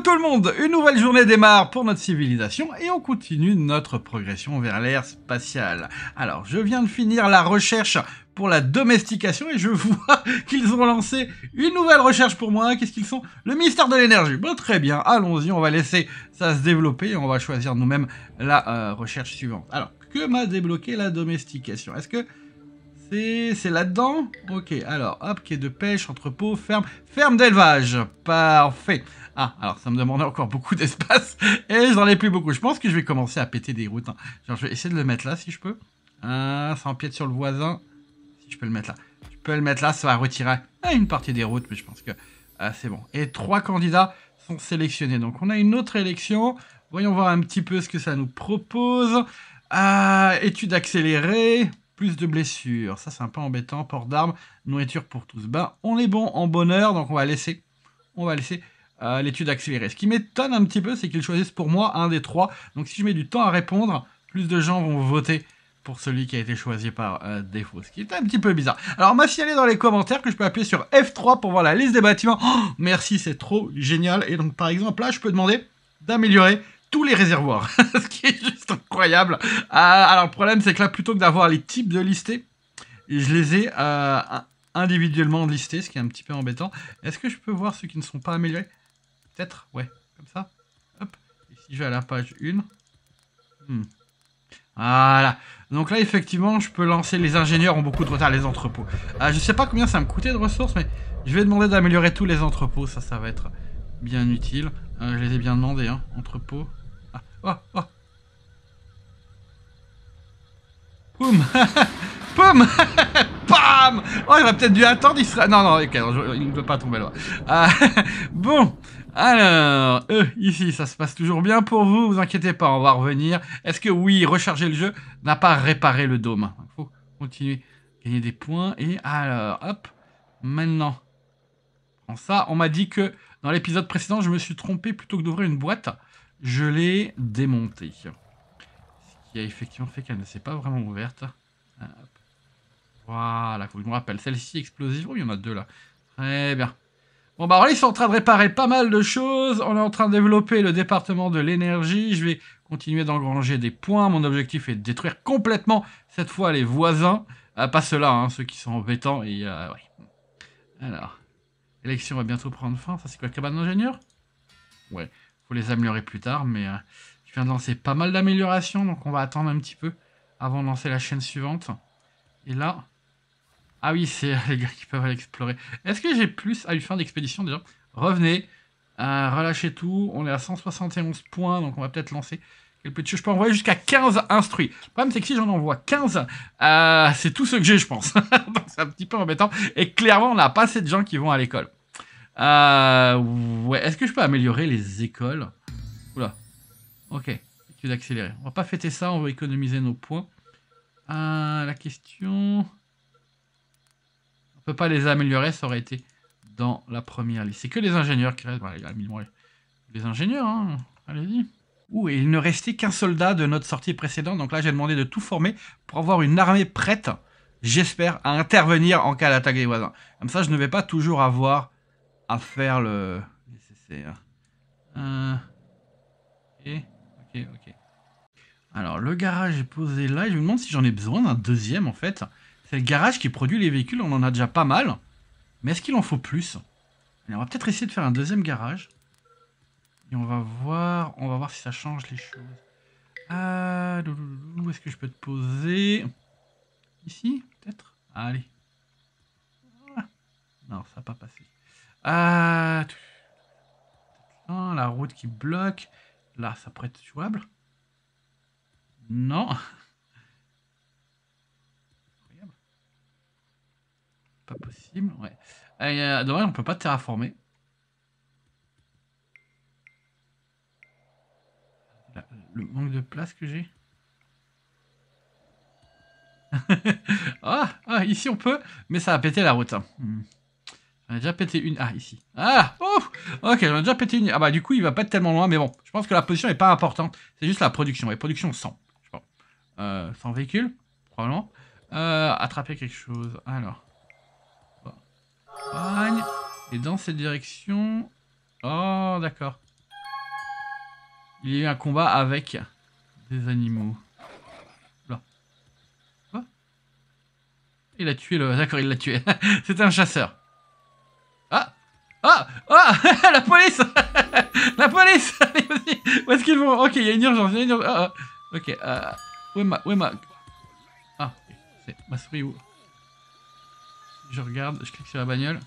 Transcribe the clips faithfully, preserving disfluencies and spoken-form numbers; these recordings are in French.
tout le monde, une nouvelle journée démarre pour notre civilisation et on continue notre progression vers l'ère spatiale. Alors, je viens de finir la recherche pour la domestication et je vois qu'ils ont lancé une nouvelle recherche pour moi. Qu'est-ce qu'ils sont? Le ministère de l'énergie. Bon, très bien, allons-y, on va laisser ça se développer et on va choisir nous-mêmes la euh, recherche suivante. Alors, que m'a débloqué la domestication? Est-ce que c'est c'est là-dedans? Ok, alors, hop, quai de pêche, entrepôt, ferme, ferme d'élevage. Parfait. Ah, alors ça me demandait encore beaucoup d'espace et j'en ai plus beaucoup. Je pense que je vais commencer à péter des routes. Hein. Genre, je vais essayer de le mettre là si je peux. Ah, ça empiète sur le voisin. Si je peux le mettre là. Je peux le mettre là, ça va retirer ah, une partie des routes, mais je pense que ah, c'est bon. Et trois candidats sont sélectionnés. Donc on a une autre élection. Voyons voir un petit peu ce que ça nous propose. Ah, études accélérées. Plus de blessures. Ça, c'est un peu embêtant. Port d'armes, nourriture pour tous. Ben, on est bon en bonheur, donc on va laisser. On va laisser. Euh, l'étude accélérée. Ce qui m'étonne un petit peu, c'est qu'ils choisissent pour moi un des trois. Donc si je mets du temps à répondre, plus de gens vont voter pour celui qui a été choisi par euh, défaut. Ce qui est un petit peu bizarre. Alors m'a signalé dans les commentaires que je peux appuyer sur F trois pour voir la liste des bâtiments. Oh, merci, c'est trop génial. Et donc par exemple là, je peux demander d'améliorer tous les réservoirs. Ce qui est juste incroyable. Euh, alors le problème, c'est que là, plutôt que d'avoir les types de listés, je les ai euh, individuellement listés, ce qui est un petit peu embêtant. Est-ce que je peux voir ceux qui ne sont pas améliorés? Peut-être, ouais, comme ça. Hop. Et si je vais à la page un. Hmm. Voilà. Donc là, effectivement, je peux lancer. Les ingénieurs ont beaucoup de retard, les entrepôts. Euh, je sais pas combien ça va me coûter de ressources, mais je vais demander d'améliorer tous les entrepôts. Ça, ça va être bien utile. Euh, je les ai bien demandés, hein. Entrepôts. Ah, oh, oh. Poum. Poum. Bam. Oh, il aurait peut-être dû attendre, il sera... Non, non, ok, non, il ne peut pas tomber là. Euh, bon, alors, euh, ici, ça se passe toujours bien pour vous, vous inquiétez pas, on va revenir. Est-ce que, oui, recharger le jeu n'a pas réparé le dôme? Il faut continuer, gagner des points, et alors, hop, maintenant, prends ça. On m'a dit que, dans l'épisode précédent, je me suis trompé, plutôt que d'ouvrir une boîte, je l'ai démontée. Ce qui a effectivement fait qu'elle ne s'est pas vraiment ouverte. Hop. Voilà, faut que je me rappelle. Celle-ci explosive. Oh, il y en a deux là. Très bien. Bon, bah alors là, ils sont en train de réparer pas mal de choses. On est en train de développer le département de l'énergie. Je vais continuer d'engranger des points. Mon objectif est de détruire complètement, cette fois, les voisins. Euh, pas ceux-là, hein, ceux qui sont embêtants. Et, euh, ouais. Alors, l'élection va bientôt prendre fin. Ça, c'est quoi, cabane d'ingénieur? Ouais, faut les améliorer plus tard. Mais euh, je viens de lancer pas mal d'améliorations. Donc, on va attendre un petit peu avant de lancer la chaîne suivante. Et là... Ah oui, c'est les gars qui peuvent aller explorer. Est-ce que j'ai plus à une fin d'expédition déjà? Revenez, euh, relâchez tout. On est à cent soixante et onze points, donc on va peut-être lancer quelques petites choses. Je peux envoyer jusqu'à quinze instruits. Le problème, c'est que si j'en envoie quinze, euh, c'est tout ce que j'ai, je pense. Donc c'est un petit peu embêtant. Et clairement, on n'a pas assez de gens qui vont à l'école. Euh, ouais, est-ce que je peux améliorer les écoles? Oula. Ok, études accélérées. On va pas fêter ça, on va économiser nos points. Euh, la question... On peut pas les améliorer, ça aurait été dans la première liste. C'est que les ingénieurs qui restent. Voilà, il a mis les ingénieurs, hein. Allez-y. Ouh, et il ne restait qu'un soldat de notre sortie précédente. Donc là, j'ai demandé de tout former pour avoir une armée prête, j'espère, à intervenir en cas d'attaque des voisins. Comme ça, je ne vais pas toujours avoir à faire le nécessaire. Euh... Ok, ok, ok. Alors, le garage est posé là. Je me demande si j'en ai besoin d'un deuxième, en fait. C'est le garage qui produit les véhicules, on en a déjà pas mal. Mais est-ce qu'il en faut plus? Et on va peut-être essayer de faire un deuxième garage. Et on va voir, on va voir si ça change les choses. Ah, où est-ce que je peux te poser? Ici, peut-être? Allez. Ah. Non, ça va pas passer. Ah, ah, la route qui bloque. Là, ça pourrait être jouable. Non. Pas possible, ouais. Euh, dommage, on peut pas terraformer. Le manque de place que j'ai. ah, ah, ici on peut, mais ça a pété la route. Hmm. J'en ai déjà pété une. Ah, ici. Ah, oh, ok, j'en ai déjà pété une. Ah bah du coup, il va pas être tellement loin, mais bon, je pense que la position est pas importante. C'est juste la production. Et production cent. Je pense. Euh, cent véhicules, probablement. Euh, attraper quelque chose. Alors. Et dans cette direction... Oh, d'accord. Il y a eu un combat avec des animaux. Là. Quoi? Il a tué le... D'accord, il l'a tué. C'était un chasseur. Ah! Ah! Ah! La police! La police! Allez, vas-y! Où est-ce qu'ils vont? Ok, il y a une urgence. Il y a une urgence. Ah, ah. Ok. Euh... Où est ma... Où est ma... Ah, c'est ma souris où? Je regarde, je clique sur la bagnole.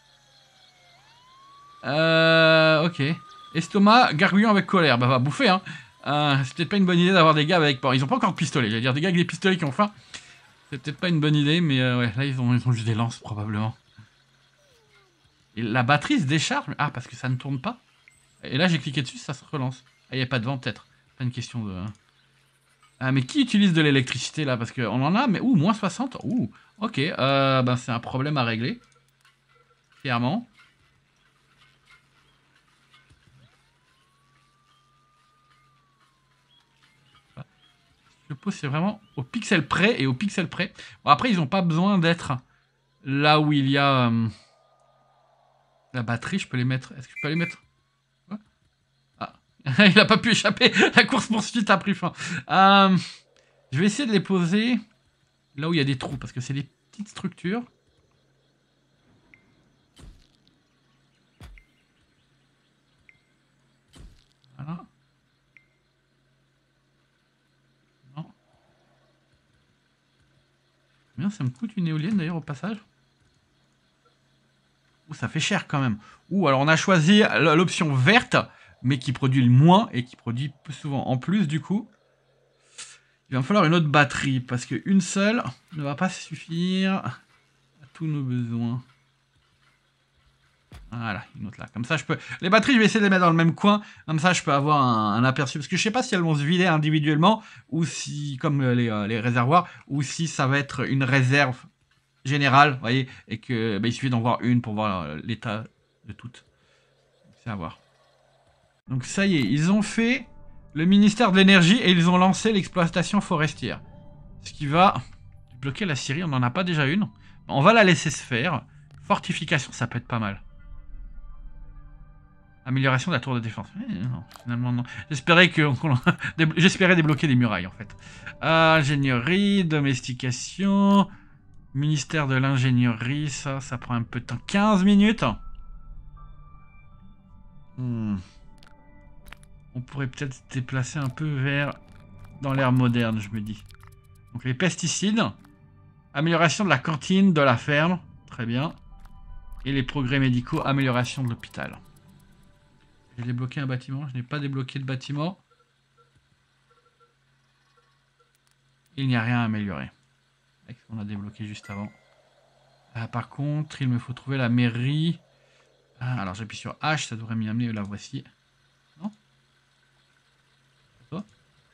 Euh... Ok. Estomac, gargouillant avec colère. Bah, va bouffer, hein. Euh, c'est peut-être pas une bonne idée d'avoir des gars avec... Bon, ils ont pas encore de pistolet. J'allais dire des gars avec des pistolets qui ont faim. C'est peut-être pas une bonne idée, mais euh, ouais, là, ils ont, ils ont juste des lances, probablement. Et la batterie se décharge. Ah, parce que ça ne tourne pas. Et là, j'ai cliqué dessus, ça se relance. Ah, il n'y a pas de vent, peut-être. Pas une question de... Ah, mais qui utilise de l'électricité, là? Parce qu'on en a, mais... Ouh, moins soixante. Ouh, ok. Euh, ben, c'est un problème à régler. Clairement. Le pot, c'est vraiment au pixel près et au pixel près. Bon, après, ils n'ont pas besoin d'être là où il y a euh, la batterie. Je peux les mettre. Est-ce que je peux les mettre? Ah, il n'a pas pu échapper. La course poursuite a pris fin. Euh, je vais essayer de les poser là où il y a des trous parce que c'est des petites structures. Voilà. Non. Bien, ça me coûte une éolienne d'ailleurs au passage. Ouh, ça fait cher quand même. Ouh, alors on a choisi l'option verte, mais qui produit le moins et qui produit plus souvent en plus du coup. Il va me falloir une autre batterie, parce qu'une seule ne va pas suffire à tous nos besoins. Voilà, une autre là. Comme ça, je peux... Les batteries, je vais essayer de les mettre dans le même coin. Comme ça, je peux avoir un, un aperçu. Parce que je sais pas si elles vont se vider individuellement, ou si, comme les, euh, les réservoirs, ou si ça va être une réserve générale, vous voyez, et que bah, il suffit d'en voir une pour voir euh, l'état de toutes. C'est à voir. Donc ça y est, ils ont fait le ministère de l'énergie et ils ont lancé l'exploitation forestière. Ce qui va bloquer la Syrie, on n'en a pas déjà une. On va la laisser se faire. Fortification, ça peut être pas mal. Amélioration de la tour de défense. Eh, non, finalement non. J'espérais que, j'espérais débloquer des murailles en fait. Ingénierie, domestication, ministère de l'ingénierie, ça, ça prend un peu de temps. quinze minutes. Hmm. On pourrait peut-être se déplacer un peu vers dans l'ère moderne, je me dis. Donc les pesticides, amélioration de la cantine, de la ferme, très bien. Et les progrès médicaux, amélioration de l'hôpital. J'ai débloqué un bâtiment, je n'ai pas débloqué de bâtiment. Il n'y a rien à améliorer. Avec ce qu'on a débloqué juste avant. Ah, par contre, il me faut trouver la mairie. Ah, alors j'appuie sur H, ça devrait m'y amener, la voici. Non? C'est toi?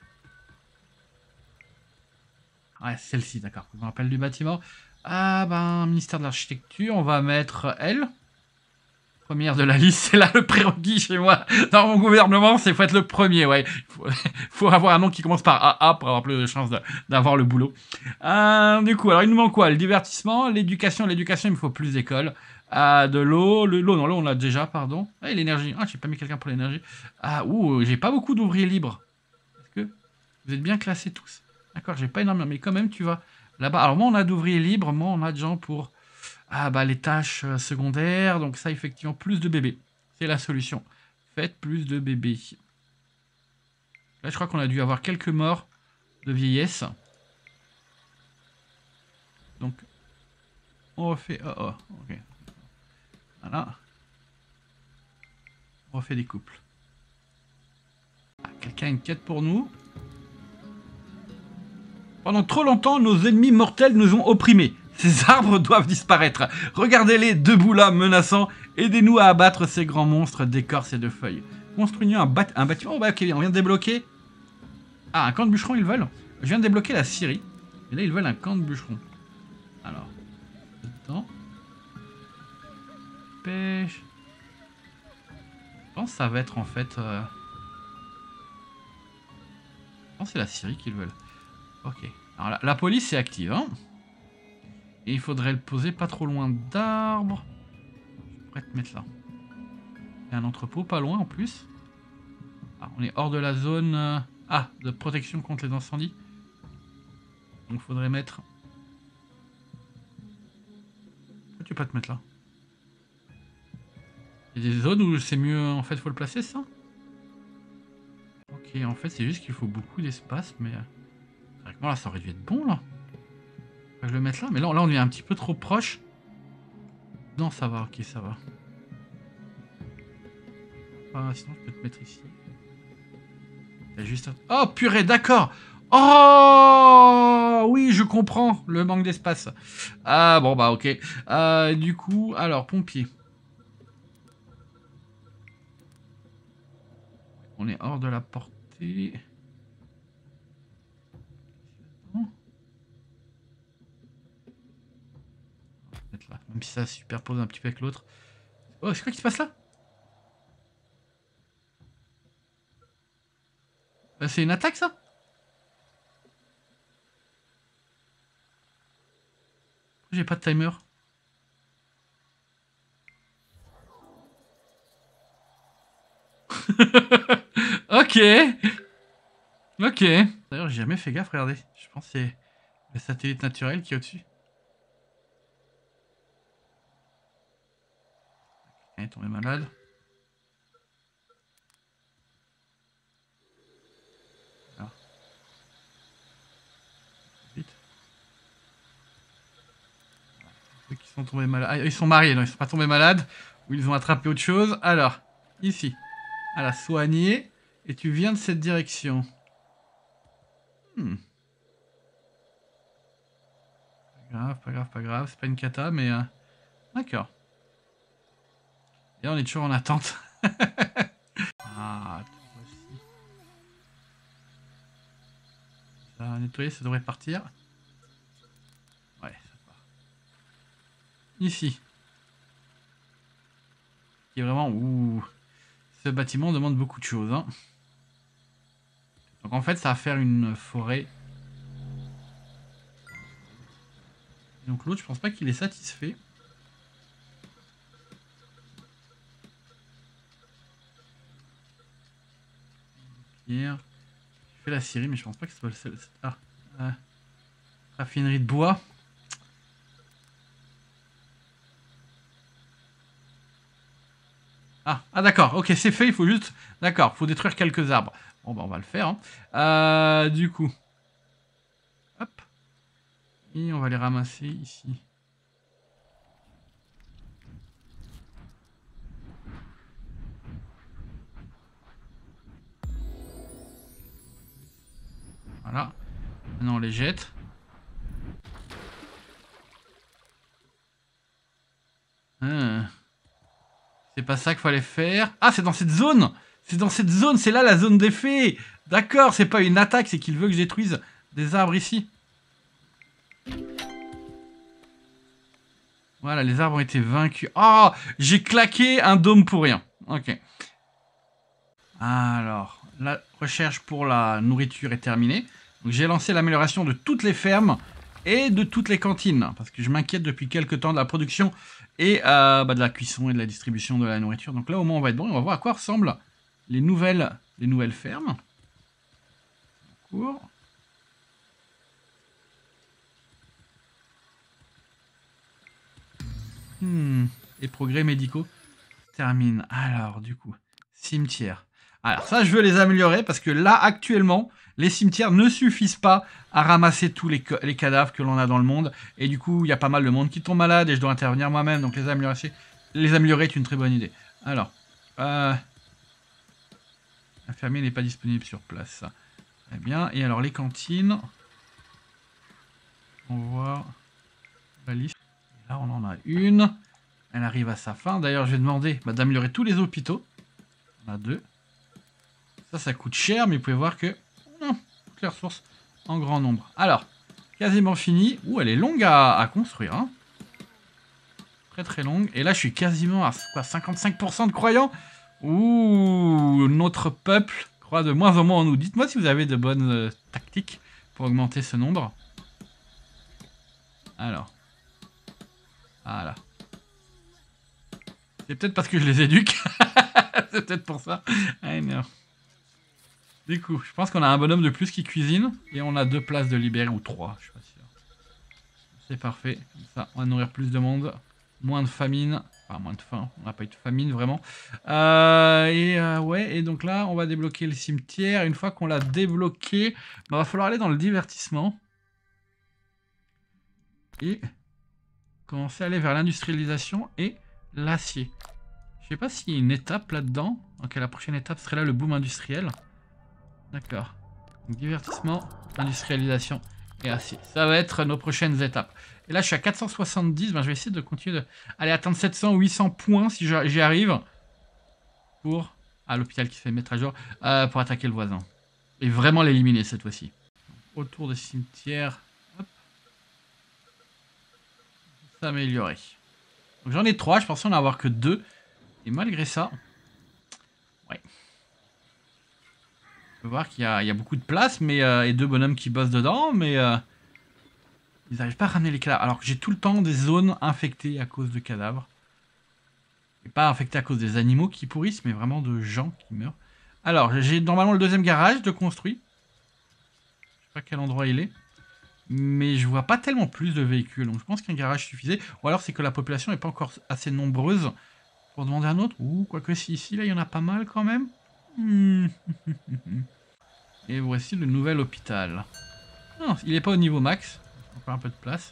Ouais, celle-ci, d'accord. Je me rappelle du bâtiment. Ah ben, ministère de l'architecture, on va mettre elle. Première de la liste, c'est là le prérequis chez moi. Dans mon gouvernement, c'est faut être le premier, ouais. Il faut, faut avoir un nom qui commence par A A pour avoir plus de chances d'avoir le boulot. Euh, du coup, alors il nous manque quoi? Le divertissement, l'éducation. L'éducation, il me faut plus d'écoles. Euh, de l'eau, l'eau, non, l'eau on l'a déjà, pardon. Ah, et l'énergie. Ah, j'ai pas mis quelqu'un pour l'énergie. Ah, ouh, j'ai pas beaucoup d'ouvriers libres. Est-ce que vous êtes bien classés tous? D'accord, j'ai pas énormément, mais quand même, tu vas là-bas. Alors, moi, on a d'ouvriers libres, moi, on a de gens pour... Ah bah les tâches secondaires, donc ça effectivement plus de bébés. C'est la solution. Faites plus de bébés. Là je crois qu'on a dû avoir quelques morts de vieillesse. Donc on refait... Oh oh, ok. Voilà. On refait des couples. Ah, quelqu'un a une quête pour nous. Pendant trop longtemps, nos ennemis mortels nous ont opprimés. Ces arbres doivent disparaître. Regardez-les debout là, menaçants. Aidez-nous à abattre ces grands monstres d'écorce et de feuilles. Construisons un, bat un bâtiment. Oh bah ok, on vient de débloquer... Ah, un camp de bûcherons, ils veulent. Je viens de débloquer la Syrie. Et là, ils veulent un camp de bûcherons. Alors... Dedans. Pêche... Je pense que ça va être en fait... Euh... Je pense que c'est la Syrie qu'ils veulent. Ok. Alors la, la police est active, hein. Et il faudrait le poser pas trop loin d'arbres. Je pourrais te mettre là. Il y a un entrepôt pas loin en plus. Ah, On est hors de la zone... Euh... Ah, de protection contre les incendies. Donc faudrait mettre... Pourquoi tu peux pas te mettre là? Il y a des zones où c'est mieux, en fait, faut le placer, ça? Ok, en fait, c'est juste qu'il faut beaucoup d'espace, mais... Là, ça aurait dû être bon, là. Je vais le mettre là, mais là, là, on est un petit peu trop proche. Non, ça va, ok, ça va. Ah, sinon, je peux te mettre ici. T'as juste... Oh, purée, d'accord. Oh, oui, je comprends le manque d'espace. Ah, bon, bah, ok. Euh, du coup, alors, pompier. On est hors de la portée. Là, même si ça se superpose un petit peu avec l'autre. Oh, c'est quoi qui se passe là? euh, C'est une attaque, ça? J'ai pas de timer. Ok. Ok. D'ailleurs, j'ai jamais fait gaffe, regardez. Je pense que c'est le satellite naturel qui est au-dessus. Il est tombé malade. Alors. Vite. Ceux qui sont tombés malades. Ah, ils sont mariés, non, ils sont pas tombés malades. Ou ils ont attrapé autre chose. Alors, ici. À la soigner. Et tu viens de cette direction. Hmm. Pas grave, pas grave, pas grave. C'est pas une cata, mais... Euh... D'accord. Et là, on est toujours en attente. Ah, toi aussi. Ça a nettoyé, ça devrait partir. Ouais, ça part. Ici. Qui est vraiment... Ouh. Ce bâtiment demande beaucoup de choses. Hein. Donc en fait, ça va faire une forêt. Donc l'autre, je pense pas qu'il est satisfait. Hier, je fais la scierie, mais je pense pas que ce soit le seul. Ah, euh, raffinerie de bois. Ah, ah d'accord, ok, c'est fait, il faut juste... D'accord, il faut détruire quelques arbres. Bon, bah on va le faire. Hein. Euh, du coup. Hop. Et on va les ramasser ici. Voilà. Maintenant on les jette. Ah. C'est pas ça qu'il fallait faire. Ah, c'est dans cette zone. C'est dans cette zone, c'est là la zone d'effet. D'accord, c'est pas une attaque, c'est qu'il veut que je détruise des arbres ici. Voilà, les arbres ont été vaincus. Oh, j'ai claqué un dôme pour rien. Ok. Alors, la recherche pour la nourriture est terminée. Donc j'ai lancé l'amélioration de toutes les fermes et de toutes les cantines. Parce que je m'inquiète depuis quelques temps de la production et euh, bah, de la cuisson et de la distribution de la nourriture. Donc là, au moins, on va être bon. On va voir à quoi ressemblent les nouvelles, les nouvelles fermes. Cours. Hmm. Et progrès médicaux termine. Alors, du coup, cimetière. Alors ça, je veux les améliorer parce que là, actuellement, les cimetières ne suffisent pas à ramasser tous les, les cadavres que l'on a dans le monde. Et du coup, il y a pas mal de monde qui tombe malade et je dois intervenir moi-même. Donc les améliorer, les améliorer est une très bonne idée. Alors, euh, l'infirmier n'est pas disponible sur place. Très bien. Et alors, les cantines. On voit la liste. Et là, on en a une. Elle arrive à sa fin. D'ailleurs, je vais demander bah, d'améliorer tous les hôpitaux. On a deux. Ça, ça coûte cher, mais vous pouvez voir que non, toutes les ressources en grand nombre. Alors, quasiment fini. Ouh, elle est longue à, à construire. Hein. Très très longue. Et là, je suis quasiment à quoi, cinquante-cinq pour cent de croyants. Ouh, notre peuple croit de moins en moins en nous. Dites-moi si vous avez de bonnes euh, tactiques pour augmenter ce nombre. Alors. Voilà. C'est peut-être parce que je les éduque. C'est peut-être pour ça. I know. Du coup, je pense qu'on a un bonhomme de plus qui cuisine. Et on a deux places de libérés, ou trois, je suis pas sûr. C'est parfait. Comme ça, on va nourrir plus de monde. Moins de famine. Enfin, moins de faim. On n'a pas eu de famine, vraiment. Euh, et euh, ouais, et donc là, on va débloquer le cimetière. Une fois qu'on l'a débloqué, il va falloir aller dans le divertissement. Et commencer à aller vers l'industrialisation et l'acier. Je sais pas s'il y a une étape là-dedans. Ok, la prochaine étape serait là le boom industriel. D'accord. Divertissement, industrialisation et acier. Ça va être nos prochaines étapes. Et là, je suis à quatre cent soixante-dix. Ben, je vais essayer de continuer de aller atteindre sept cents ou huit cents points si j'y arrive. Pour... Ah, l'hôpital qui se fait mettre à jour. Euh, pour attaquer le voisin. Et vraiment l'éliminer cette fois-ci. Autour des cimetières. Hop. S'améliorer. Donc j'en ai trois. Je pensais en avoir que deux. Et malgré ça... Ouais. On peut voir qu'il y, y a beaucoup de place, mais euh, et deux bonhommes qui bossent dedans, mais euh, ils n'arrivent pas à ramener les cadavres. Alors que j'ai tout le temps des zones infectées à cause de cadavres. Et pas infectées à cause des animaux qui pourrissent, mais vraiment de gens qui meurent. Alors, j'ai normalement le deuxième garage de construit. Je sais pas quel endroit il est. Mais je vois pas tellement plus de véhicules. Donc je pense qu'un garage suffisait. Ou alors c'est que la population n'est pas encore assez nombreuse pour demander un autre. Ou quoique si ici, là, il y en a pas mal quand même. Hmm. Et voici le nouvel hôpital. Non, il n'est pas au niveau max. Encore un peu de place.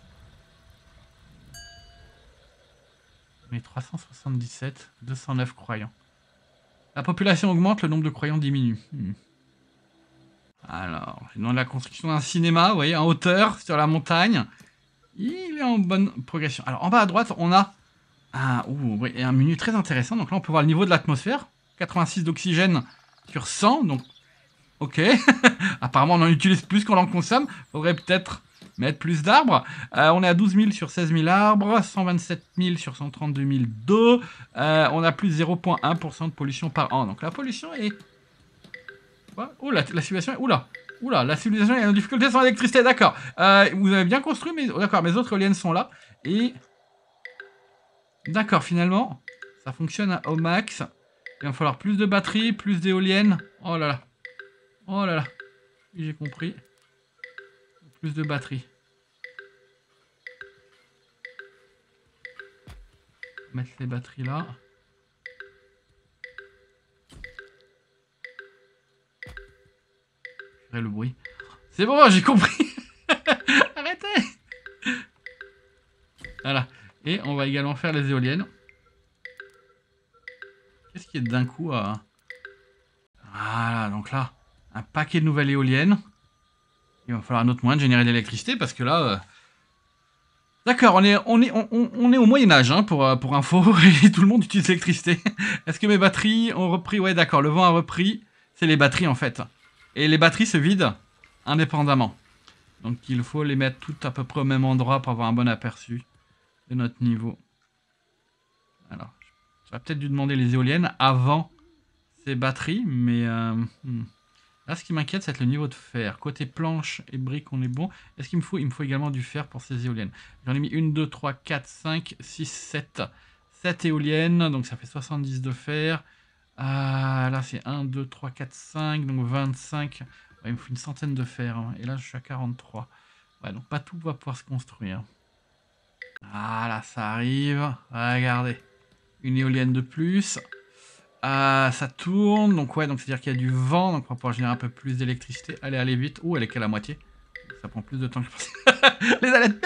Mais trois cent soixante-dix-sept, deux cent neuf croyants. La population augmente, le nombre de croyants diminue. Hmm. Alors, dans la construction d'un cinéma, vous voyez, en hauteur, sur la montagne. Il est en bonne progression. Alors, en bas à droite, on a un, ouh, oui, un menu très intéressant. Donc là, on peut voir le niveau de l'atmosphère. quatre-vingt-six d'oxygène sur cent. Donc, ok. Apparemment, on en utilise plus qu'on en consomme. Faudrait peut-être mettre plus d'arbres. Euh, on est à douze mille sur seize mille arbres. cent vingt-sept mille sur cent trente-deux mille d'eau. Euh, on a plus zéro virgule un pour cent de pollution par an. Donc la pollution est... Oh, la, la civilisation est... Oula, oula, la civilisation est en difficulté sans électricité, d'accord. Euh, vous avez bien construit, mais... D'accord, mes autres éoliennes sont là. Et... D'accord, finalement, ça fonctionne au max. Il va falloir plus de batteries, plus d'éoliennes. Oh là là. Oh là là. J'ai compris. Plus de batteries. Mettre les batteries là. Je ferai le bruit. C'est bon, j'ai compris. Arrêtez. Voilà. Et on va également faire les éoliennes. Qu'est-ce qui est d'un coup à... Voilà, donc là, un paquet de nouvelles éoliennes. Il va falloir un autre moyen de générer de l'électricité parce que là... Euh... D'accord, on est, on, est, on, on est au Moyen-Âge, hein, pour, pour info, et tout le monde utilise l'électricité. Est-ce que mes batteries ont repris? Ouais, d'accord, le vent a repris. C'est les batteries, en fait. Et les batteries se vident indépendamment. Donc il faut les mettre toutes à peu près au même endroit pour avoir un bon aperçu de notre niveau. Alors, j'aurais peut-être dû demander les éoliennes avant ces batteries, mais... Euh, hmm. Là, ce qui m'inquiète, c'est le niveau de fer. Côté planche et briques, on est bon. Est-ce qu'il me faut? Il me faut également du fer pour ces éoliennes. J'en ai mis une, deux, trois, quatre, cinq, six, sept. sept éoliennes, donc ça fait soixante-dix de fer. Euh, là, c'est un, deux, trois, quatre, cinq, donc vingt-cinq. Ouais, il me faut une centaine de fer. Hein. Et là, je suis à quarante-trois. Ouais, donc pas tout va pouvoir se construire. Ah, là, ça arrive. Regardez. Une éolienne de plus. Euh, ça tourne, donc ouais, donc c'est-à-dire qu'il y a du vent, donc on va pouvoir générer un peu plus d'électricité. Allez, allez vite. Ouh, elle est qu'à la moitié. Ça prend plus de temps que je pensais. Les alertes.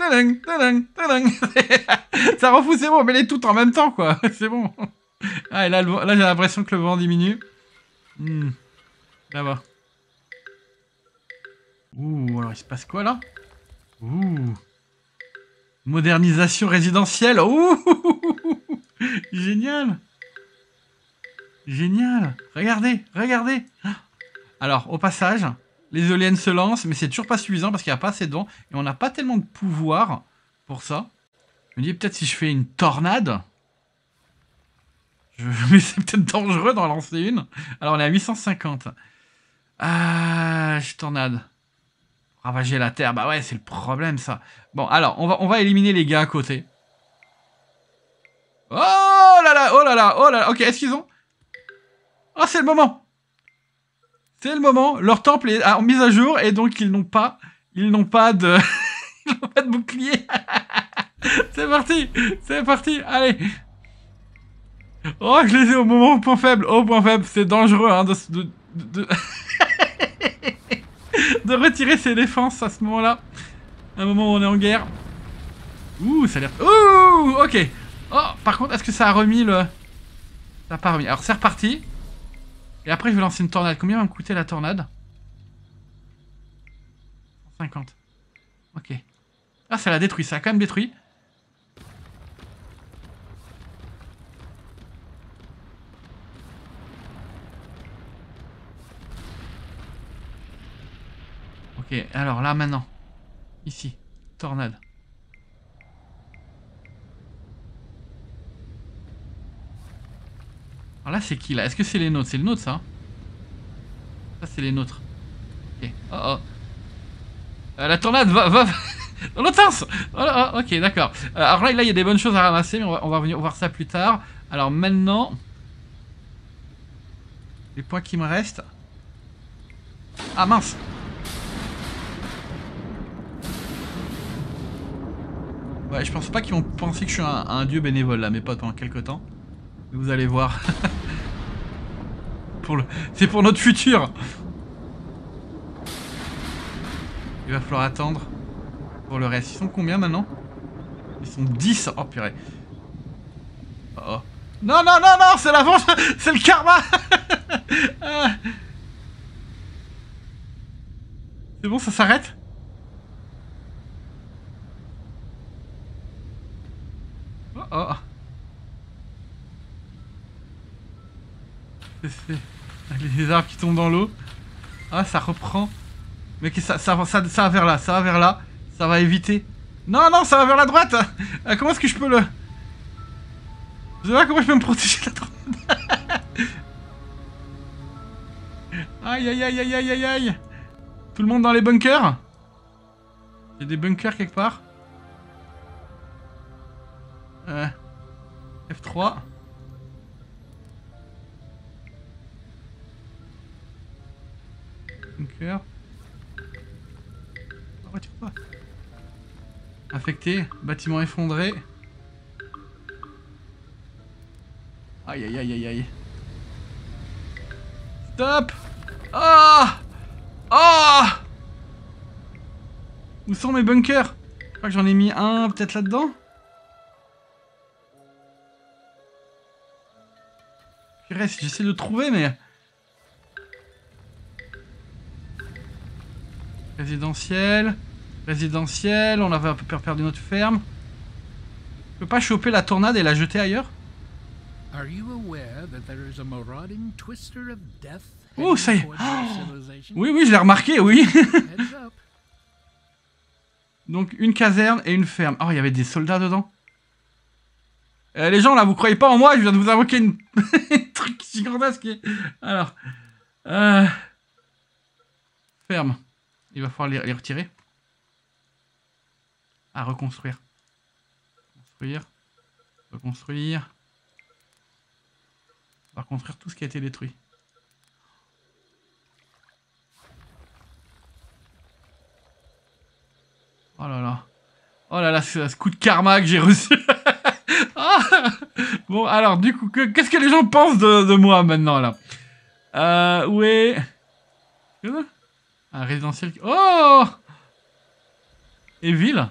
Ça refout, c'est bon, mais les toutes en même temps, quoi. C'est bon. Ah, et là, là j'ai l'impression que le vent diminue. Hmm. Là-bas. Ouh, alors il se passe quoi là? Ouh. Modernisation résidentielle. Ouh. Génial. Génial. Regardez, regardez. Alors, au passage, les éoliennes se lancent, mais c'est toujours pas suffisant parce qu'il n'y a pas assez de vent. Et on n'a pas tellement de pouvoir pour ça. Je me dis peut-être si je fais une tornade. Je... Mais c'est peut-être dangereux d'en lancer une. Alors, on est à huit cent cinquante. Ah, je tornade. Ravager la terre. Bah ouais, c'est le problème, ça. Bon, alors, on va, on va éliminer les gars à côté. Oh là là, oh là là, oh là là. Ok, est-ce qu'ils ont... Oh, c'est le moment. C'est le moment. Leur temple est en mise à jour et donc ils n'ont pas, ils n'ont pas de, ils n'ont pas de bouclier. C'est parti, c'est parti. Allez. Oh, je les ai au moment au point faible. Au point faible, c'est dangereux hein, de, de, de, de retirer ses défenses à ce moment-là. À un moment où on est en guerre. Ouh, ça a l'air. Ouh, ok. Oh, par contre, est-ce que ça a remis le. Ça n'a pas remis. Alors, c'est reparti. Et après, je vais lancer une tornade. Combien va me coûter la tornade? cent cinquante. Ok. Ah, ça l'a détruit. Ça a quand même détruit. Ok, alors là, maintenant. Ici. Tornade. Alors là, c'est qui, là? Est-ce que c'est les nôtres? C'est le nôtre, ça? Ça, c'est les nôtres. Ok. Oh, oh. Euh, la tornade va... va... dans l'autre sens. Oh, oh, ok, d'accord. Euh, alors là, il là, y a des bonnes choses à ramasser, mais on va, on va venir voir ça plus tard. Alors maintenant... Les points qui me restent... Ah, mince. Ouais, je pense pas qu'ils vont penser que je suis un, un dieu bénévole, là, mes potes, pendant quelques temps. Vous allez voir. Pour le... C'est pour notre futur. Il va falloir attendre pour le reste. Ils sont combien maintenant? Ils sont dix. Oh purée. Oh, oh. Non, non, non, non, c'est la vengeance. C'est le karma. Ah. C'est bon, ça s'arrête? Oh, oh. C'est... Avec les arbres qui tombent dans l'eau. Ah, ça reprend. Mais ça, ça, ça, ça va vers là, ça va vers là. Ça va éviter. Non, non, ça va vers la droite. euh, Comment est-ce que je peux le... Je sais pas comment je peux me protéger de la tornade. Aïe, aïe, aïe, aïe, aïe, aïe, aïe. Tout le monde dans les bunkers? Il y a des bunkers quelque part. euh, F trois. Bunker. Oh, retire pas. Affecté, bâtiment effondré. Aïe aïe aïe aïe aïe. Stop. Ah. Ah. Où sont mes bunkers? Je crois que j'en ai mis un peut-être là-dedans. Puis reste, j'essaie de trouver mais... Résidentiel. Résidentiel, on avait un peu perdu notre ferme. Je peux pas choper la tornade et la jeter ailleurs? Oh, ça y est. Oh. Oui, oui, je l'ai remarqué, oui. Donc, une caserne et une ferme. Oh, il y avait des soldats dedans. Euh, les gens, là, vous croyez pas en moi? Je viens de vous invoquer une... un truc gigantesque. Alors. Euh... Ferme. Il va falloir les, les retirer. À reconstruire. Construire. Reconstruire. On va reconstruire tout ce qui a été détruit. Oh là là. Oh là là, c'est ce coup de karma que j'ai reçu. Ah. Bon, alors, du coup, qu'est-ce que les gens pensent de, de moi maintenant, là? Euh, où est... Un résidentiel... Oh. Evil.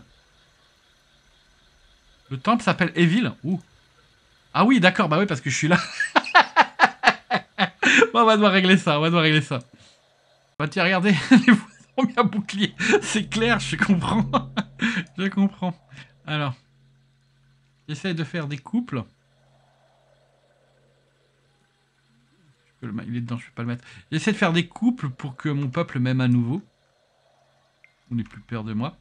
Le temple s'appelle Evil. Ouh. Ah oui, d'accord, bah oui, parce que je suis là. Bon, on va devoir régler ça, on va devoir régler ça. Bah tiens, regardez, les voisins ont mis un bouclier. C'est clair, je comprends. Je comprends. Alors, j'essaye de faire des couples. Je peux le... Il est dedans, je peux pas le mettre. J'essaie de faire des couples pour que mon peuple m'aime à nouveau. On n'ait plus peur de moi.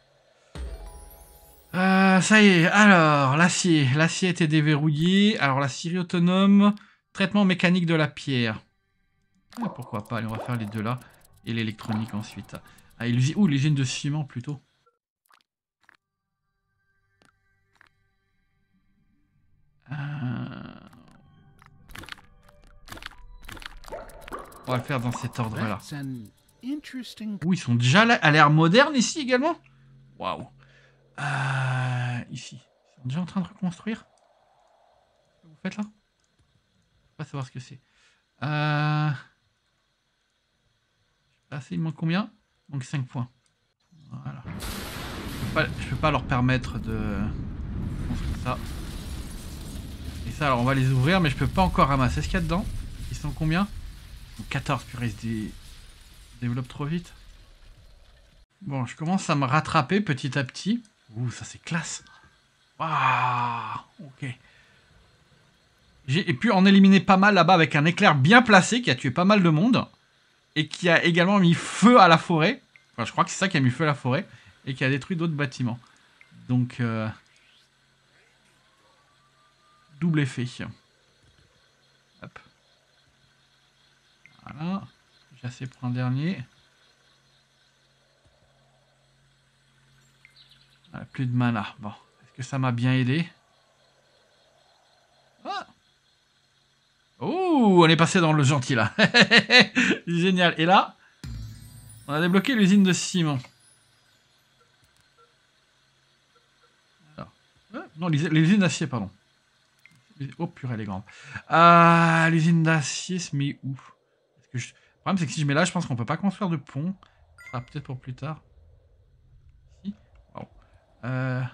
Euh, ça y est, alors, l'acier. L'acier a été déverrouillé. Alors, la scierie autonome, traitement mécanique de la pierre. Ah, pourquoi pas, allez, on va faire les deux là. Et l'électronique ensuite. Ah, l'usine... Ouh, l'usine de ciment plutôt. Euh... On va le faire dans cet ordre-là. Ouh, ils sont déjà à l'ère moderne ici également. Waouh. Euh, ici. Ils sont déjà en train de reconstruire. Qu'est-ce que vous faites là? Je ne peux pas savoir ce que c'est. Euh... Ah, il me manque combien? Il manque cinq points. Voilà. Je peux pas, je peux pas leur permettre de construire ça. Et ça, alors on va les ouvrir, mais je peux pas encore ramasser ce qu'il y a dedans. Ils sont combien? quatorze, purée, ils se dé... développent trop vite. Bon, je commence à me rattraper petit à petit. Ouh, ça c'est classe. Waouh, ok. J'ai pu en éliminer pas mal là-bas avec un éclair bien placé qui a tué pas mal de monde. Et qui a également mis feu à la forêt. Enfin, je crois que c'est ça qui a mis feu à la forêt. Et qui a détruit d'autres bâtiments. Donc, euh... double effet. Hop. Voilà. J'ai assez pour un dernier. Voilà, plus de mana. Bon. Est-ce que ça m'a bien aidé? Ah. Oh, on est passé dans le gentil là. Génial. Et là, on a débloqué l'usine de ciment. Alors, euh, non, l'usine d'acier, pardon. Oh purée, elle est grande. Ah, l'usine d'acier se met où? que je... Le problème, c'est que si je mets là, je pense qu'on peut pas construire de pont. Ce sera peut-être pour plus tard. Si. Wow. Euh...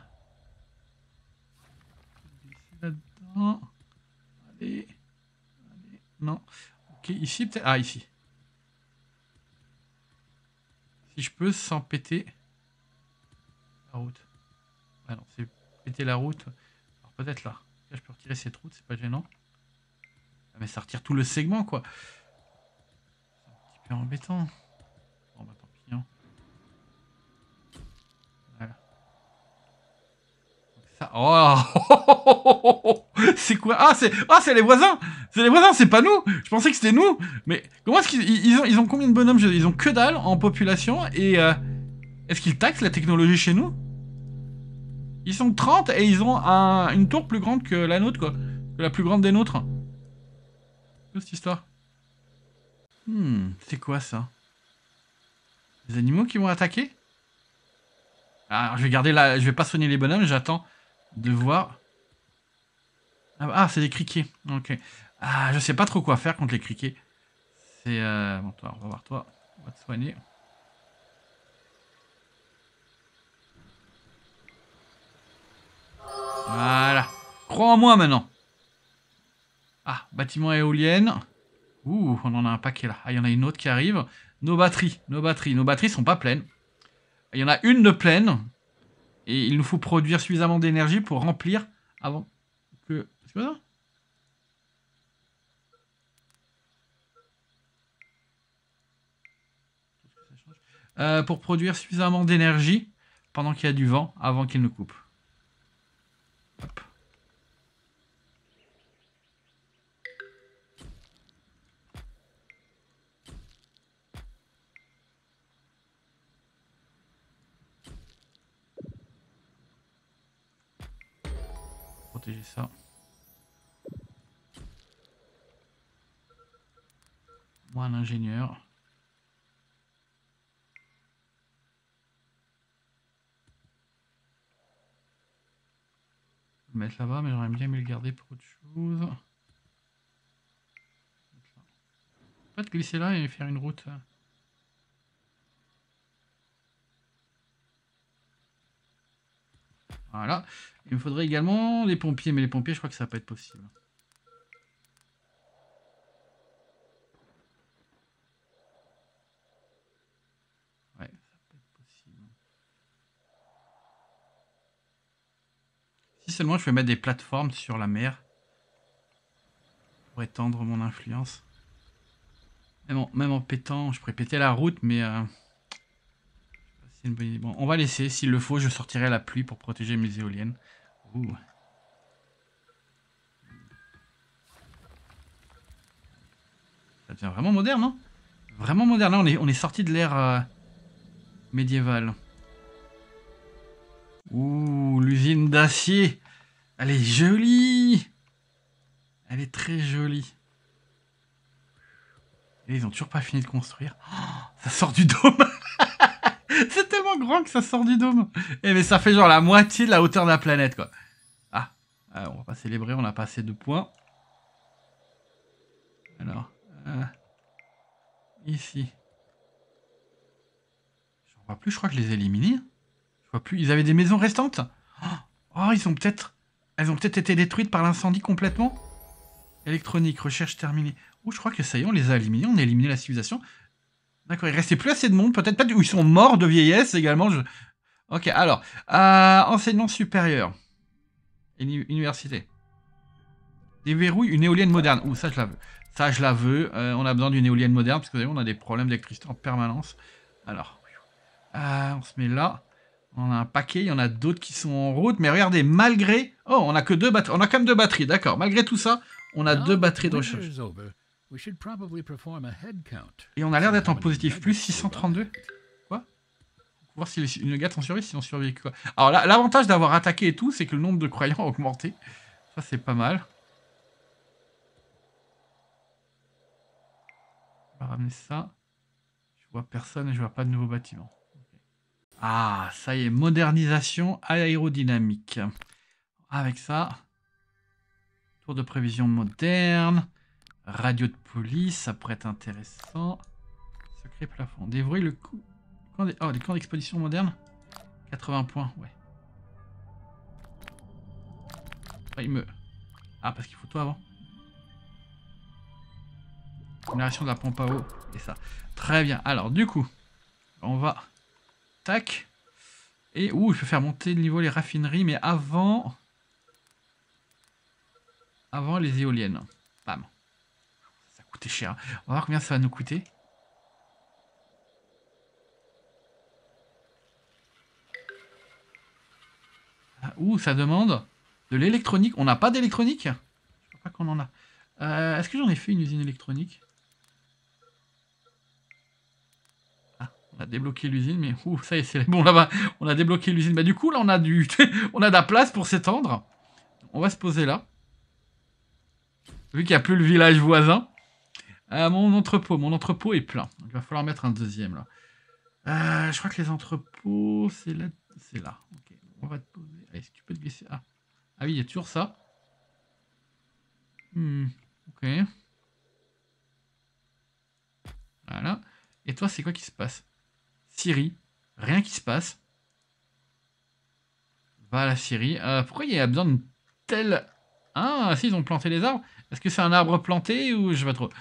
là-dedans. Allez. Allez. Non. Ok, ici peut-être. Ah, ici. Si je peux sans péter la route. Ah non, c'est péter la route. Alors peut-être là. Là, je peux retirer cette route, c'est pas gênant. Ah, mais ça retire tout le segment, quoi. C'est un petit peu embêtant. Bon, bah tant pis. Hein. Voilà. Ça... Oh, c'est quoi? Ah, c'est ah, c'est les voisins. C'est les voisins, c'est pas nous. Je pensais que c'était nous. Mais comment est-ce qu'ils ils ont, ils ont combien de bonhommes? Ils ont que dalle en population. Et euh, est-ce qu'ils taxent la technologie chez nous? Ils sont trente et ils ont un, une tour plus grande que la nôtre, quoi. Que la plus grande des nôtres. C'est cette histoire. Hmm, c'est quoi ça? Des animaux qui vont attaquer? Alors, je vais garder la... Je vais pas soigner les bonhommes, j'attends de voir... Ah, ah c'est des criquets. Ok. Ah, je sais pas trop quoi faire contre les criquets. C'est... Euh... Bon, toi, on va voir toi. On va te soigner. Voilà. Crois en moi maintenant. Ah, bâtiment éolienne. Ouh, on en a un paquet là. Ah, il y en a une autre qui arrive. Nos batteries, nos batteries, nos batteries sont pas pleines. Il y en a une de pleine. Et il nous faut produire suffisamment d'énergie pour remplir avant que... C'est quoi ça? euh, Pour produire suffisamment d'énergie pendant qu'il y a du vent avant qu'il ne coupe. Hop. Protéger ça. Moi, un ingénieur. Je vais le mettre là-bas, mais j'aurais bien aimé le garder pour autre chose. Pas de glisser là et faire une route. Voilà. Il me faudrait également les pompiers, mais les pompiers, je crois que ça va pas être possible. Ouais, ça peut être possible. Si seulement je peux mettre des plateformes sur la mer pour étendre mon influence. Même en, même en pétant, je pourrais péter la route, mais euh, c'est une bonne idée. Bon, on va laisser. S'il le faut, je sortirai la pluie pour protéger mes éoliennes. Ouh. Ça devient vraiment moderne, non? Vraiment moderne. Là, on est, on est sorti de l'ère euh, médiévale. Ouh, l'usine d'acier. Elle est jolie. Elle est très jolie. Et ils ont toujours pas fini de construire. Oh, ça sort du dôme. C'est tellement grand que ça sort du dôme. Et mais ça fait genre la moitié de la hauteur de la planète, quoi. Ah, alors, on va pas célébrer, on a pas assez de points. Alors, euh, ici. Je vois plus, je crois que je les ai éliminés. Je vois plus, ils avaient des maisons restantes. Oh, ils ont peut-être... Elles ont peut-être été détruites par l'incendie complètement. Électronique, recherche terminée. Oh, je crois que ça y est, on les a éliminés, on a éliminé la civilisation. D'accord, il restait plus assez de monde, peut-être pas, ou ils sont morts de vieillesse également. Je... Ok, alors, euh, enseignement supérieur. Uni université. Déverrouille une éolienne moderne. Ouh, ça je la veux. Ça je la veux. Euh, on a besoin d'une éolienne moderne, parce que vous savez, on a des problèmes d'électricité en permanence. Alors, euh, on se met là. On a un paquet, il y en a d'autres qui sont en route, mais regardez, malgré... Oh, on a que deux batteries. On a quand même deux batteries, d'accord. Malgré tout ça, on a deux batteries de recharge. Et on a l'air d'être en positif. Plus six cent trente-deux. Quoi? Pour voir si les Nuggets ont survécu, si on survécu quoi. Alors, l'avantage d'avoir attaqué et tout, c'est que le nombre de croyants a augmenté. Ça, c'est pas mal. On va ramener ça. Je vois personne et je vois pas de nouveaux bâtiments. Ah, ça y est, modernisation aérodynamique. Avec ça, tour de prévision moderne, radio de police, ça pourrait être intéressant. Secret plafond, déverrouille le coup. Oh, des camps d'exposition moderne. quatre-vingts points, ouais. Ah, il me... Ah, parce qu'il faut toi avant. Génération de la pompe à eau, et ça. Très bien, alors du coup, on va... Tac. Et, ouh, je peux faire monter de niveau les raffineries, mais avant... Avant les éoliennes. Bam. Ça coûtait cher. On va voir combien ça va nous coûter. Ah, ouh, ça demande de l'électronique. On n'a pas d'électronique? Je crois pas qu'on en a. Euh, Est-ce que j'en ai fait une usine électronique? Ah, on a débloqué l'usine, mais ouh, ça y est, c'est bon là-bas. On a débloqué l'usine. Bah du coup, là, on a du, on a de la place pour s'étendre. On va se poser là. Vu qu'il n'y a plus le village voisin. Euh, mon entrepôt, mon entrepôt est plein. Donc, il va falloir mettre un deuxième là. Euh, je crois que les entrepôts, c'est là. C'est là. Ok, on va te poser. Allez, si tu peux te glisser. Ah, ah oui, il y a toujours ça. Hmm, ok. Voilà. Et toi, c'est quoi qui se passe? Syrie. Rien qui se passe. Va à la Syrie. Euh, pourquoi il y a besoin d'une telle... Ah, si, ils ont planté les arbres. Est-ce que c'est un arbre planté ou je sais pas trop.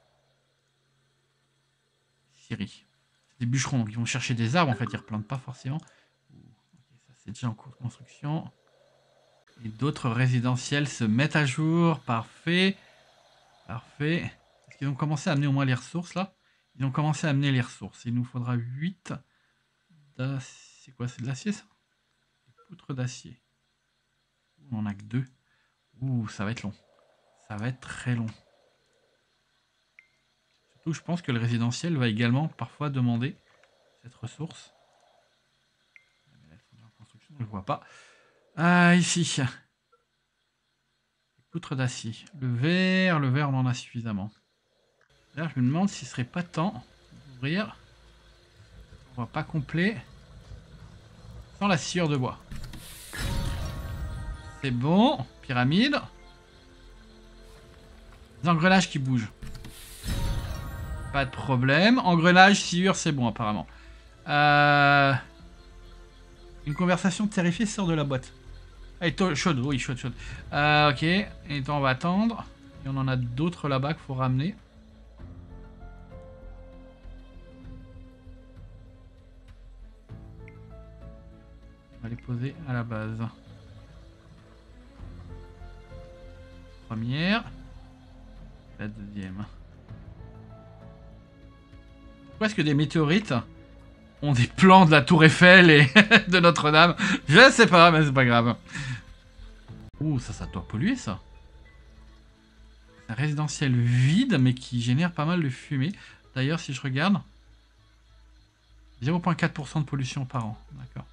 Syrie. C'est des bûcherons, donc ils vont chercher des arbres, en fait, ils replantent pas forcément. Okay, ça, c'est déjà en cours de construction. Et d'autres résidentiels se mettent à jour. Parfait. Parfait. Est-ce qu'ils ont commencé à amener au moins les ressources, là? Ils ont commencé à amener les ressources. Il nous faudra huit d'acier. C'est quoi? C'est de l'acier, ça? Des poutres d'acier. On en a que deux. Ouh, ça va être long. Ça va être très long. Surtout, je pense que le résidentiel va également parfois demander cette ressource. Je ne vois pas. Ah, ici. Poutres d'acier. Le verre, le verre, on en a suffisamment. D'ailleurs, je me demande s'il serait pas temps d'ouvrir. On voit pas complet. Sans la sciure de bois. C'est bon. Pyramide. Des engrenages qui bougent. Pas de problème. Engrenage, sciure, c'est bon apparemment. Euh... Une conversation terrifiée sort de la boîte. Elle est chaude, oui, chaude, chaude. Euh, ok, et on va attendre. Et on en a d'autres là-bas qu'il faut ramener. On va les poser à la base. Première. La deuxième. Pourquoi est-ce que des météorites ont des plans de la Tour Eiffel et de Notre-Dame? Je sais pas, mais c'est pas grave. Ouh, ça, ça doit polluer, ça. C'est un résidentiel vide, mais qui génère pas mal de fumée. D'ailleurs, si je regarde... zéro virgule quatre pour cent de pollution par an. D'accord.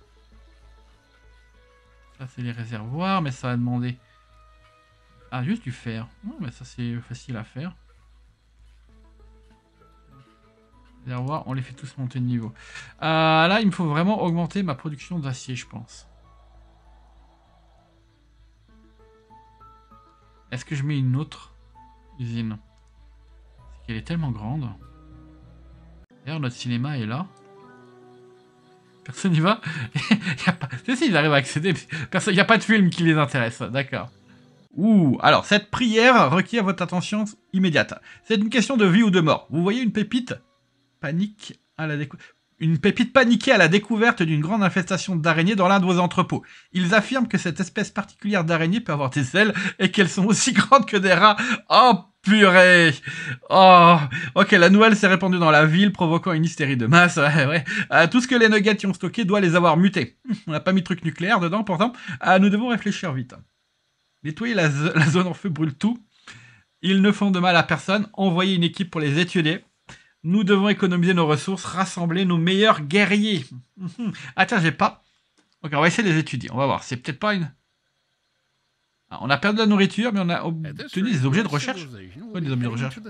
Ça, c'est les réservoirs, mais ça va demander... Ah, juste du fer. Non, mais ça, c'est facile à faire. réservoirs, on les fait tous monter de niveau. Euh, là, il me faut vraiment augmenter ma production d'acier, je pense. Est-ce que je mets une autre usine? C'est qu'elle est tellement grande. D'ailleurs, notre cinéma est là. Personne n'y va. Y a pas... C'est si, ils arrivent à accéder. Il n'y a pas de film qui les intéresse. D'accord. Ouh, alors, cette prière requiert votre attention immédiate. C'est une question de vie ou de mort. Vous voyez une pépite panique à la découverte. Une pépite paniquée à la découverte d'une grande infestation d'araignées dans l'un de vos entrepôts. Ils affirment que cette espèce particulière d'araignée peut avoir des ailes et qu'elles sont aussi grandes que des rats. Oh purée! Oh, ok, la nouvelle s'est répandue dans la ville, provoquant une hystérie de masse. Ouais, ouais. Euh, tout ce que les nuggets y ont stocké doit les avoir mutés. On n'a pas mis de truc nucléaire dedans, pourtant. Euh, nous devons réfléchir vite. Nettoyer la, la zone en feu brûle tout. Ils ne font de mal à personne. Envoyez une équipe pour les étudier. Nous devons économiser nos ressources, rassembler nos meilleurs guerriers. Ah tiens, j'ai pas... Ok, on va essayer de les étudier. On va voir. C'est peut-être pas une... Ah, on a perdu de la nourriture, mais on a obtenu des objets de recherche. Quoi, des objets de recherche?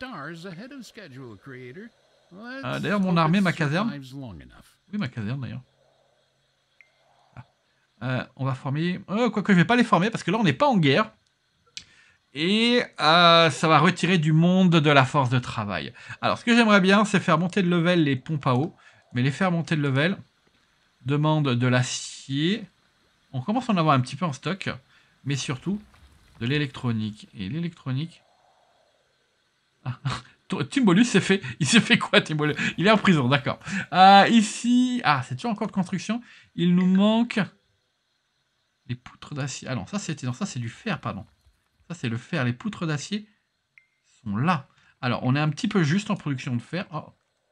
euh, D'ailleurs, mon armée, ma caserne... Oui, ma caserne, d'ailleurs. Ah. Euh, on va former... Oh, quoique, je vais pas les former, parce que là, on n'est pas en guerre. Et euh, ça va retirer du monde de la force de travail. Alors, ce que j'aimerais bien, c'est faire monter de level les pompes à eau. Mais les faire monter de level demande de l'acier. On commence à en avoir un petit peu en stock. Mais surtout, de l'électronique. Et l'électronique... Ah, Timbolus s'est fait... Il s'est fait quoi, Timbolus? Il est en prison, d'accord. Euh, ici... Ah, c'est toujours en cours de construction. Il nous manque... les poutres d'acier. Ah non, ça c'était... Non, ça c'est du fer, pardon. Ça, c'est le fer. Les poutres d'acier sont là. Alors, on est un petit peu juste en production de fer. Oh.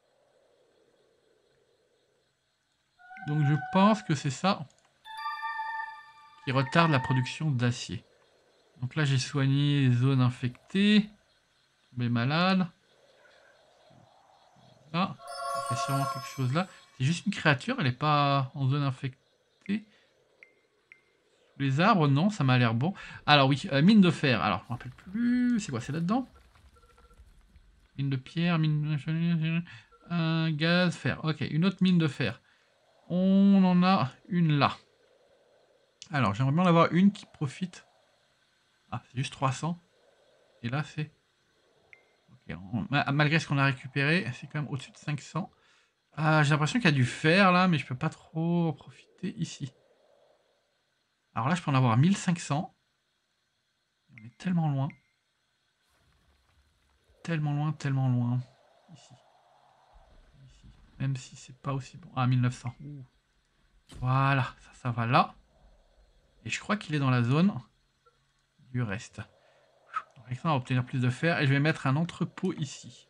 Donc, je pense que c'est ça qui retarde la production d'acier. Donc là, j'ai soigné les zones infectées. Tombé malade. Là, il y a sûrement quelque chose là. C'est juste une créature, elle n'est pas en zone infectée. Les arbres, non, ça m'a l'air bon. Alors oui, euh, mine de fer. Alors, je ne me rappelle plus. C'est quoi, c'est là-dedans? Mine de pierre, mine de... Euh, gaz, fer. Ok, une autre mine de fer. On en a une là. Alors, j'aimerais bien en avoir une qui profite. Ah, c'est juste trois cents. Et là, c'est... Okay, on... Malgré ce qu'on a récupéré, c'est quand même au-dessus de cinq cents. Euh, J'ai l'impression qu'il y a du fer là, mais je peux pas trop en profiter ici. Alors là, je peux en avoir mille cinq cents. On est tellement loin. Tellement loin, tellement loin. Ici. Ici. Même si c'est pas aussi bon. Ah, mille neuf cents. Ouh. Voilà, ça, ça va là. Et je crois qu'il est dans la zone du reste. Donc, avec ça, on va obtenir plus de fer. Et je vais mettre un entrepôt ici.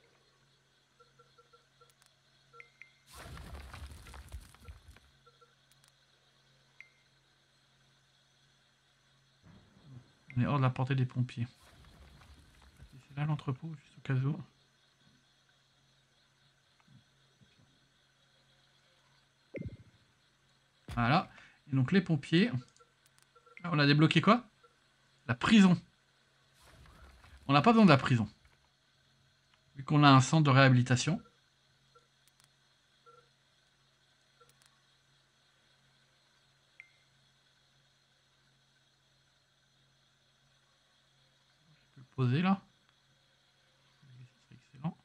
On est hors de la portée des pompiers. C'est là l'entrepôt, juste au cas où. Voilà. Et donc les pompiers. On a débloqué quoi? La prison. On n'a pas besoin de la prison. Vu qu'on a un centre de réhabilitation. Je peux le poser là. C'est excellent.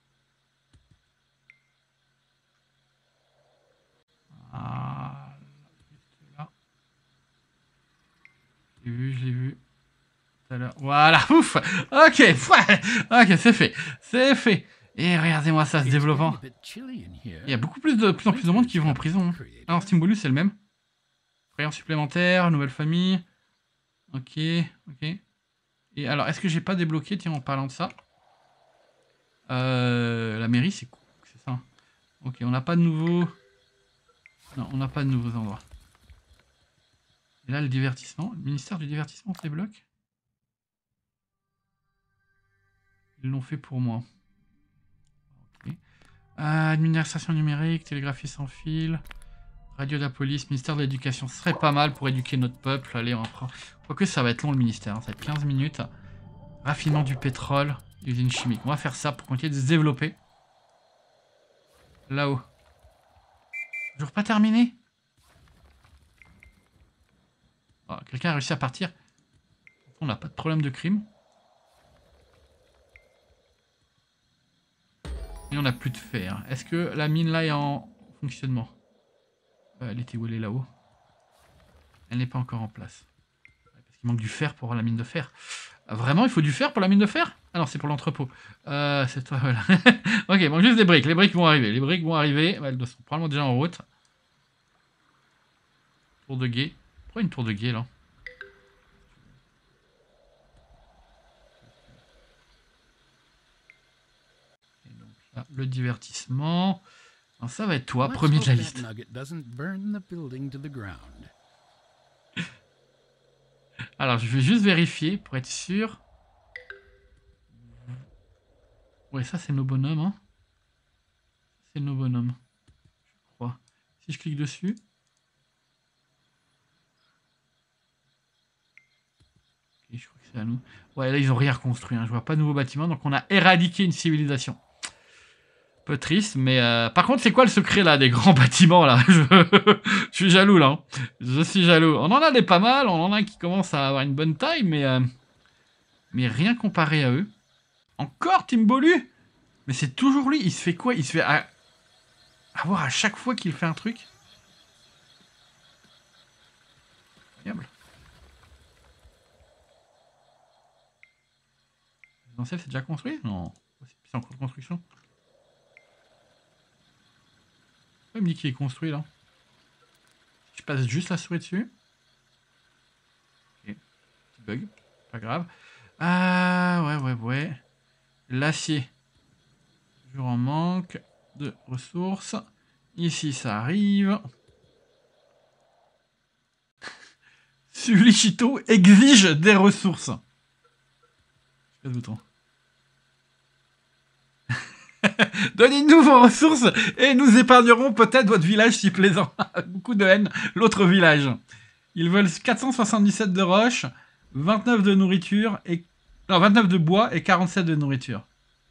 Voilà. Juste là. Je l'ai vu, je l'ai vu. Tout à l'heure. Voilà, ouf. Ok, ok, c'est fait. C'est fait. Et regardez-moi ça, se développant. Il y a beaucoup plus de plus en plus de monde qui vont en prison. Alors, Stimbolus, c'est le même. Croyance supplémentaire, nouvelle famille. Ok, ok. Et alors, est-ce que j'ai pas débloqué, tiens, en parlant de ça, euh, la mairie, c'est cool, c'est ça. Ok, on n'a pas de nouveaux... Non, on n'a pas de nouveaux endroits. Et là, le divertissement. Le ministère du divertissement, on se débloque. Ils l'ont fait pour moi. Okay. Euh, administration numérique, télégraphie sans fil, radio de la police, ministère de l'éducation. Ce serait pas mal pour éduquer notre peuple. Allez, on prend. Quoique ça va être long le ministère, hein. Ça va être quinze minutes. Raffinement du pétrole, usine chimique. On va faire ça pour continuer de se développer. Là-haut. Toujours pas terminé. Oh, quelqu'un a réussi à partir. On n'a pas de problème de crime. Et on n'a plus de fer. Est-ce que la mine là est en fonctionnement? euh, Elle était où? Elle est là-haut. Elle n'est pas encore en place. Parce qu'il manque du fer pour la mine de fer. Euh, vraiment, il faut du fer pour la mine de fer? Ah non, c'est pour l'entrepôt. Euh, c'est toi, voilà. Ok, il manque juste des briques. Les briques vont arriver. Les briques vont arriver. Elles sont probablement déjà en route. Tour de guet. Pourquoi une tour de guet là? Et donc là, le divertissement. Alors, ça va être toi, premier de la liste. Alors, je vais juste vérifier pour être sûr. Ouais, ça, c'est nos bonhommes. Hein. C'est nos bonhommes. Je crois. Si je clique dessus. Ok, je crois que c'est à nous. Ouais, là, ils ont rien reconstruit. Hein. Je vois pas de nouveaux bâtiments. Donc, on a éradiqué une civilisation. Peu triste, mais euh, par contre, c'est quoi le secret là des grands bâtiments là? je... je suis jaloux là. Hein. Je suis jaloux. On en a des pas mal, on en a qui commencent à avoir une bonne taille, mais euh... mais rien comparé à eux. Encore Timbolu? Mais c'est toujours lui. Il se fait quoi? Il se fait à... avoir à chaque fois qu'il fait un truc. Incroyable. Résidentiel, c'est déjà construit? Non. C'est en cours de construction. Il me dit qu'il est construit là. Je passe juste la souris dessus. Ok. Petit bug. Pas grave. Ah ouais ouais ouais. L'acier. Toujours en manque de ressources. Ici ça arrive. Sulichito exige des ressources. Je passe le bouton. Donnez-nous vos ressources et nous épargnerons peut-être votre village si plaisant. Beaucoup de haine. L'autre village. Ils veulent quatre cent soixante-dix-sept de roche, vingt-neuf de nourriture et... Non, vingt-neuf de bois et quarante-sept de nourriture.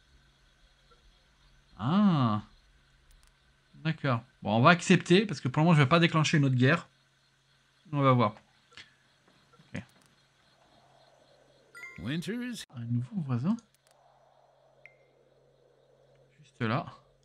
Ah. D'accord. Bon, on va accepter parce que pour le moment, je ne vais pas déclencher une autre guerre. On va voir. Ok. Winters. Un nouveau voisin. Juste là.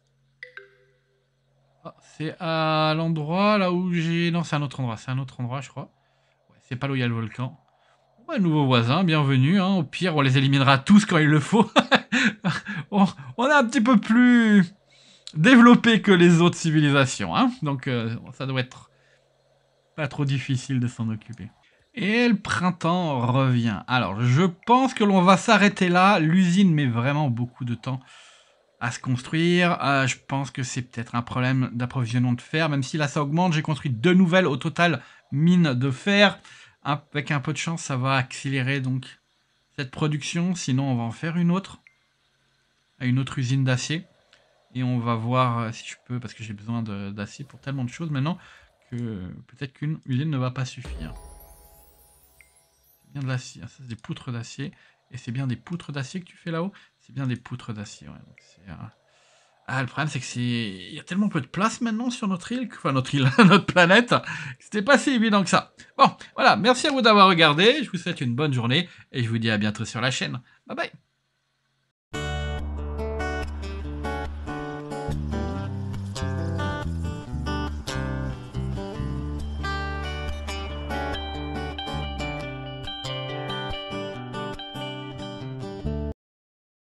Ah, c'est à l'endroit là où j'ai... Non, c'est un autre endroit. C'est un autre endroit, je crois. Ouais, c'est pas là où il y a le volcan. Ouais, nouveau voisin, bienvenue. Hein. Au pire, on les éliminera tous quand il le faut. on, on est un petit peu plus développé que les autres civilisations. Hein. Donc, euh, ça doit être pas trop difficile de s'en occuper. Et le printemps revient. Alors, je pense que l'on va s'arrêter là. L'usine met vraiment beaucoup de temps à se construire. Euh, je pense que c'est peut-être un problème d'approvisionnement de fer. Même si là, ça augmente. J'ai construit deux nouvelles au total mines de fer. Avec un peu de chance, ça va accélérer donc cette production. Sinon, on va en faire une autre. À une autre usine d'acier. Et on va voir si je peux, parce que j'ai besoin d'acier pour tellement de choses maintenant, que peut-être qu'une usine ne va pas suffire. C'est bien de l'acier. Ça, c'est des poutres d'acier. Et c'est bien des poutres d'acier que tu fais là-haut? C'est bien des poutres d'acier, ouais. Donc c'est... Euh... Ah, le problème, c'est que c'est... Il y a tellement peu de place maintenant sur notre île, que... enfin notre île, notre planète, que c'était pas si évident que ça. Bon, voilà, merci à vous d'avoir regardé, je vous souhaite une bonne journée, et je vous dis à bientôt sur la chaîne. Bye bye.